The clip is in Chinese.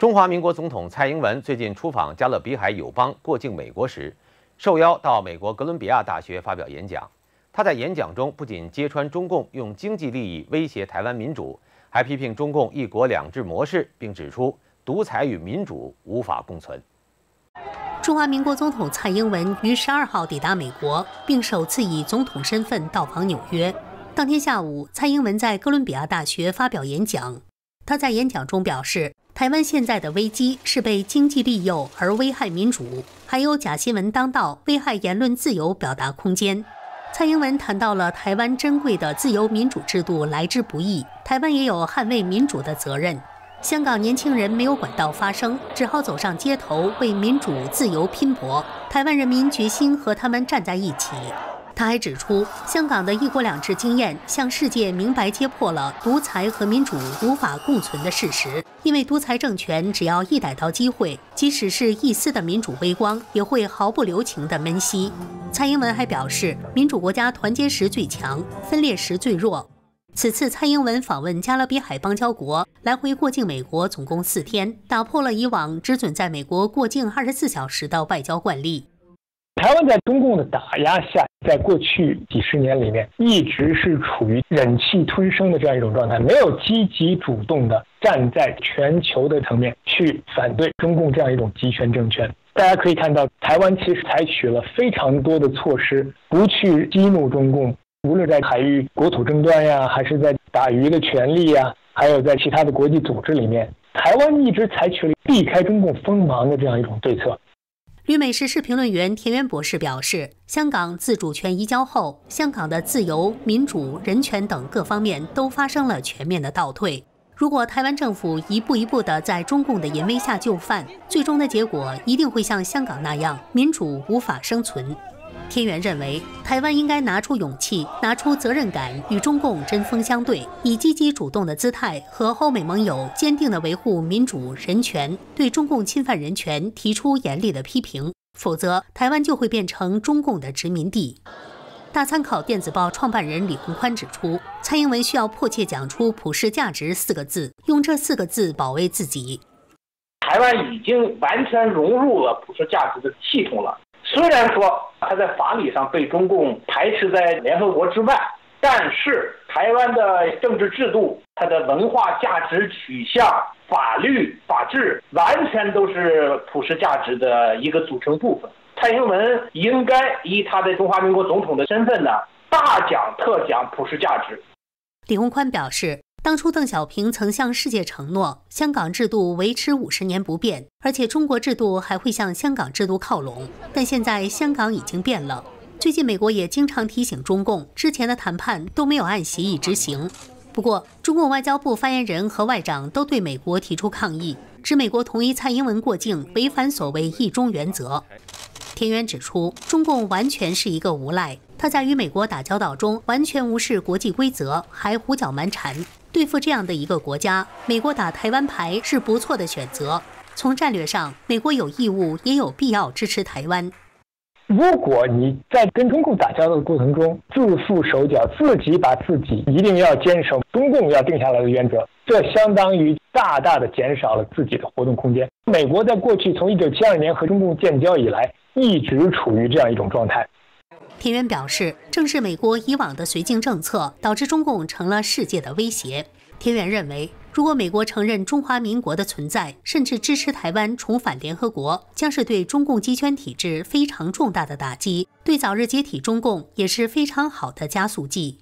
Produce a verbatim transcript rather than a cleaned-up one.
中华民国总统蔡英文最近出访加勒比海友邦过境美国时，受邀到美国哥伦比亚大学发表演讲。他在演讲中不仅揭穿中共用经济利益威胁台湾民主，还批评中共一国两制模式，并指出独裁与民主无法共存。 中华民国总统蔡英文于十二号抵达美国，并首次以总统身份到访纽约。当天下午，蔡英文在哥伦比亚大学发表演讲。他在演讲中表示，台湾现在的危机是被经济利诱而危害民主，还有假新闻当道，危害言论自由表达空间。蔡英文谈到了台湾珍贵的自由民主制度来之不易，台湾也有捍卫民主的责任。香港年轻人没有管道发声，只好走上街头为民主自由拼搏。台湾人民决心和他们站在一起。他还指出，香港的一国两制经验向世界明白揭破了独裁和民主无法共存的事实。因为独裁政权只要一逮到机会，即使是一丝的民主微光，也会毫不留情地闷息。蔡英文还表示，民主国家团结时最强，分裂时最弱。此次蔡英文访问加勒比海邦交国，来回过境美国总共四天，打破了以往只准在美国过境二十四小时的外交惯例。 台湾在中共的打压下，在过去几十年里面，一直是处于忍气吞声的这样一种状态，没有积极主动的站在全球的层面去反对中共这样一种集权政权。大家可以看到，台湾其实采取了非常多的措施，不去激怒中共，无论在海域国土争端呀，还是在打鱼的权利呀，还有在其他的国际组织里面，台湾一直采取了避开中共锋芒的这样一种对策。 旅美时事评论员田园博士表示，香港自主权移交后，香港的自由、民主、人权等各方面都发生了全面的倒退。如果台湾政府一步一步地在中共的淫威下就范，最终的结果一定会像香港那样，民主无法生存。田园认为，台湾应该拿出勇气，拿出责任感，与中共针锋相对，以积极主动的姿态和欧美盟友坚定地维护民主人权，对中共侵犯人权提出严厉的批评，否则台湾就会变成中共的殖民地。大参考电子报创办人李鸿宽指出，蔡英文需要迫切讲出普世价值四个字，用这四个字保卫自己。 台湾已经完全融入了普世价值的系统了。虽然说它在法理上被中共排斥在联合国之外，但是台湾的政治制度、它的文化价值取向、法律、法治，完全都是普世价值的一个组成部分。蔡英文应该以他的中华民国总统的身份呢，大讲特讲普世价值。 李鸿宽表示，当初邓小平曾向世界承诺，香港制度维持五十年不变，而且中国制度还会向香港制度靠拢。但现在香港已经变了。最近美国也经常提醒中共，之前的谈判都没有按协议执行。不过，中共外交部发言人和外长都对美国提出抗议，指美国同意蔡英文过境违反所谓一中原则。田园指出，中共完全是一个无赖，他在与美国打交道中完全无视国际规则，还胡搅蛮缠。对付这样的一个国家，美国打台湾牌是不错的选择。从战略上，美国有义务也有必要支持台湾。 如果你在跟中共打交道的过程中自负手脚，自己把自己一定要坚守中共要定下来的原则，这相当于大大的减少了自己的活动空间。美国在过去从一九七二年和中共建交以来，一直处于这样一种状态。 田园表示，正是美国以往的绥靖政策，导致中共成了世界的威胁。田园认为，如果美国承认中华民国的存在，甚至支持台湾重返联合国，将是对中共集权体制非常重大的打击，对早日解体中共也是非常好的加速剂。